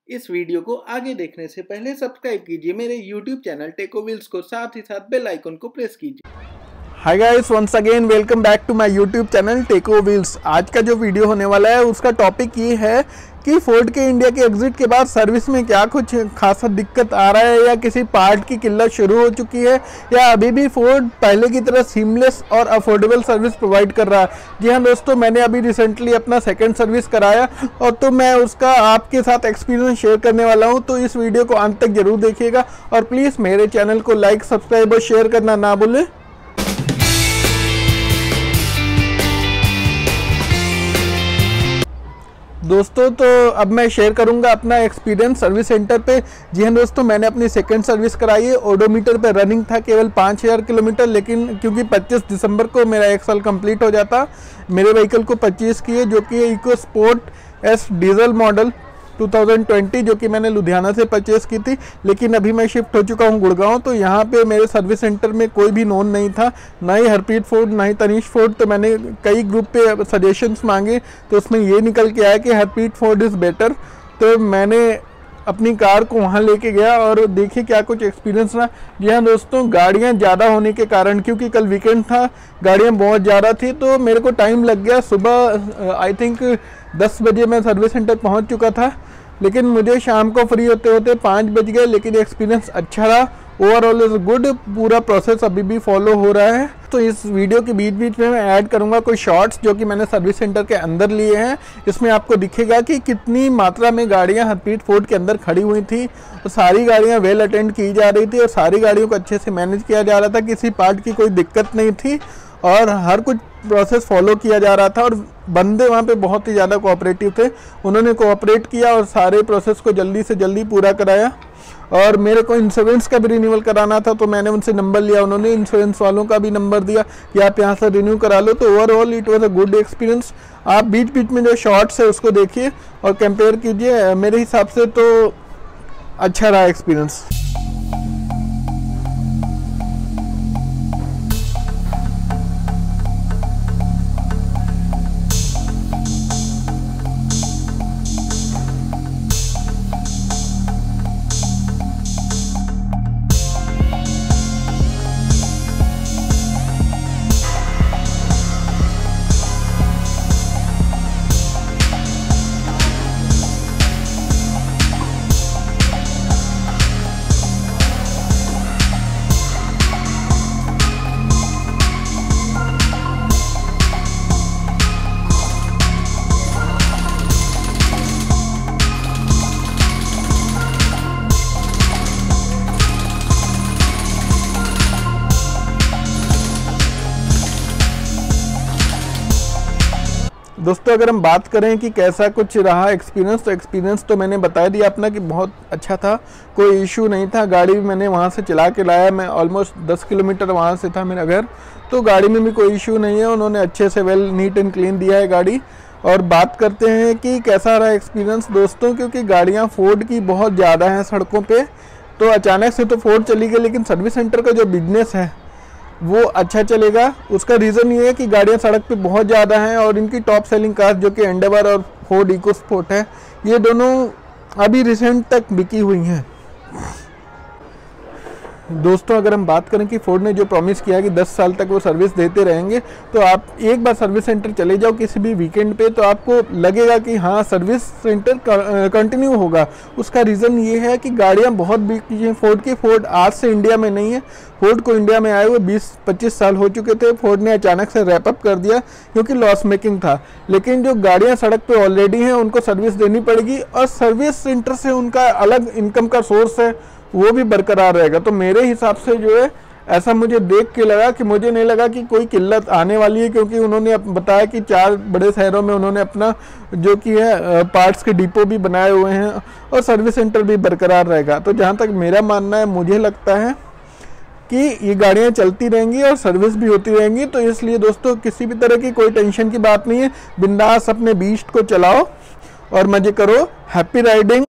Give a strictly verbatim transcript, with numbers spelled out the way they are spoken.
इस वीडियो को आगे देखने से पहले सब्सक्राइब कीजिए मेरे यूट्यूब चैनल टेको व्हील्स को, साथ ही साथ बेल आइकन को प्रेस कीजिए। Hi guys, once again welcome back to my YouTube channel Teko Wheels. आज का जो वीडियो होने वाला है उसका टॉपिक ये है कि फोर्ड के इंडिया के एग्जिट के बाद सर्विस में क्या कुछ खासा दिक्कत आ रहा है, या किसी पार्ट की किल्लत शुरू हो चुकी है, या अभी भी फोर्ड पहले की तरह सीमलेस और अफोर्डेबल सर्विस प्रोवाइड कर रहा है। जी हाँ दोस्तों, मैंने अभी रिसेंटली अपना सेकंड सर्विस कराया और तो मैं उसका आपके साथ एक्सपीरियंस शेयर करने वाला हूँ। तो इस वीडियो को अंत तक जरूर देखिएगा और प्लीज़ मेरे चैनल को लाइक, सब्सक्राइब और शेयर करना ना भूलें। दोस्तों, तो अब मैं शेयर करूंगा अपना एक्सपीरियंस सर्विस सेंटर पे। जी हाँ दोस्तों, मैंने अपनी सेकंड सर्विस कराई है। ओडोमीटर पे रनिंग था केवल पाँच हज़ार किलोमीटर, लेकिन क्योंकि पच्चीस दिसंबर को मेरा एक साल कंप्लीट हो जाता, मेरे व्हीकल को पच्चीस की है, जो कि EcoSport S diesel model दो हज़ार बीस, जो कि मैंने लुधियाना से परचेज़ की थी। लेकिन अभी मैं शिफ्ट हो चुका हूँ गुड़गांव। तो यहाँ पे मेरे सर्विस सेंटर में कोई भी नोन नहीं था, ना ही हरप्रीत फोर्ड, ना ही तनीश फोर्ड। तो मैंने कई ग्रुप पे सजेशंस मांगे, तो उसमें ये निकल के आया कि हरप्रीत फोर्ड इज़ बेटर। तो मैंने अपनी कार को वहाँ लेके गया और देखिए क्या कुछ एक्सपीरियंस रहा। जी हाँ दोस्तों, गाड़ियाँ ज़्यादा होने के कारण, क्योंकि कल वीकेंड था, गाड़ियाँ बहुत ज़्यादा थी, तो मेरे को टाइम लग गया। सुबह आई थिंक दस बजे मैं सर्विस सेंटर पहुँच चुका था, लेकिन मुझे शाम को फ्री होते होते पाँच बज गए। लेकिन एक्सपीरियंस अच्छा रहा, ओवरऑल इज़ गुड। पूरा प्रोसेस अभी भी फॉलो हो रहा है। तो इस वीडियो के बीच बीच में मैं ऐड करूंगा कोई शॉर्ट्स जो कि मैंने सर्विस सेंटर के अंदर लिए हैं। इसमें आपको दिखेगा कि कितनी मात्रा में गाड़ियां हरप्रीत फोर्ड के अंदर खड़ी हुई थी। तो सारी गाड़ियां वेल अटेंड की जा रही थी और सारी गाड़ियों को अच्छे से मैनेज किया जा रहा था। किसी पार्ट की कोई दिक्कत नहीं थी और हर कुछ प्रोसेस फॉलो किया जा रहा था। और बंदे वहाँ पे बहुत ही ज़्यादा कोऑपरेटिव थे, उन्होंने कोऑपरेट किया और सारे प्रोसेस को जल्दी से जल्दी पूरा कराया। और मेरे को इंश्योरेंस का भी रिन्यूअल कराना था, तो मैंने उनसे नंबर लिया, उन्होंने इंश्योरेंस वालों का भी नंबर दिया कि आप यहाँ से रिन्यू करा लो। तो overall it was a good experience. आप बीच बीच में जो शॉर्ट्स है उसको देखिए और कंपेयर कीजिए। मेरे हिसाब से तो अच्छा रहा एक्सपीरियंस। दोस्तों, अगर हम बात करें कि कैसा कुछ रहा एक्सपीरियंस, तो एक्सपीरियंस तो मैंने बता दिया अपना कि बहुत अच्छा था, कोई इशू नहीं था। गाड़ी भी मैंने वहाँ से चला के लाया, मैं ऑलमोस्ट दस किलोमीटर वहाँ से था मेरा घर, तो गाड़ी में भी कोई इशू नहीं है। उन्होंने अच्छे से वेल नीट एंड क्लीन दिया है गाड़ी। और बात करते हैं कि कैसा रहा एक्सपीरियंस दोस्तों, क्योंकि गाड़ियाँ फोर्ड की बहुत ज़्यादा हैं सड़कों पर, तो अचानक से तो फोर्ड चली गई, लेकिन सर्विस सेंटर का जो बिजनेस है वो अच्छा चलेगा। उसका रीज़न ये है कि गाड़ियाँ सड़क पे बहुत ज़्यादा हैं और इनकी टॉप सेलिंग कार जो कि एंडेवर और फोर्ड इको स्पोर्ट है, ये दोनों अभी रिसेंट तक बिकी हुई हैं। दोस्तों, अगर हम बात करें कि फोर्ड ने जो प्रॉमिस किया कि दस साल तक वो सर्विस देते रहेंगे, तो आप एक बार सर्विस सेंटर चले जाओ किसी भी वीकेंड पे, तो आपको लगेगा कि हाँ सर्विस सेंटर कंटिन्यू होगा। उसका रीज़न ये है कि गाड़ियाँ बहुत बिकी हैं फोर्ड की। फोर्ड आज से इंडिया में नहीं है, फोर्ड को इंडिया में आए हुए बीस पच्चीस साल हो चुके थे। फोर्ड ने अचानक से रैप अप कर दिया क्योंकि लॉस मेकिंग था। लेकिन जो गाड़ियाँ सड़क पे ऑलरेडी हैं उनको सर्विस देनी पड़ेगी और सर्विस सेंटर से उनका अलग इनकम का सोर्स है, वो भी बरकरार रहेगा। तो मेरे हिसाब से जो है, ऐसा मुझे देख के लगा कि मुझे नहीं लगा कि कोई किल्लत आने वाली है, क्योंकि उन्होंने बताया कि चार बड़े शहरों में उन्होंने अपना जो कि है पार्ट्स के डिपो भी बनाए हुए हैं और सर्विस सेंटर भी बरकरार रहेगा। तो जहाँ तक मेरा मानना है, मुझे लगता है कि ये गाड़ियाँ चलती रहेंगी और सर्विस भी होती रहेंगी। तो इसलिए दोस्तों, किसी भी तरह की कोई टेंशन की बात नहीं है, बिंदास अपने बीस्ट को चलाओ और मज़े करो। Happy riding.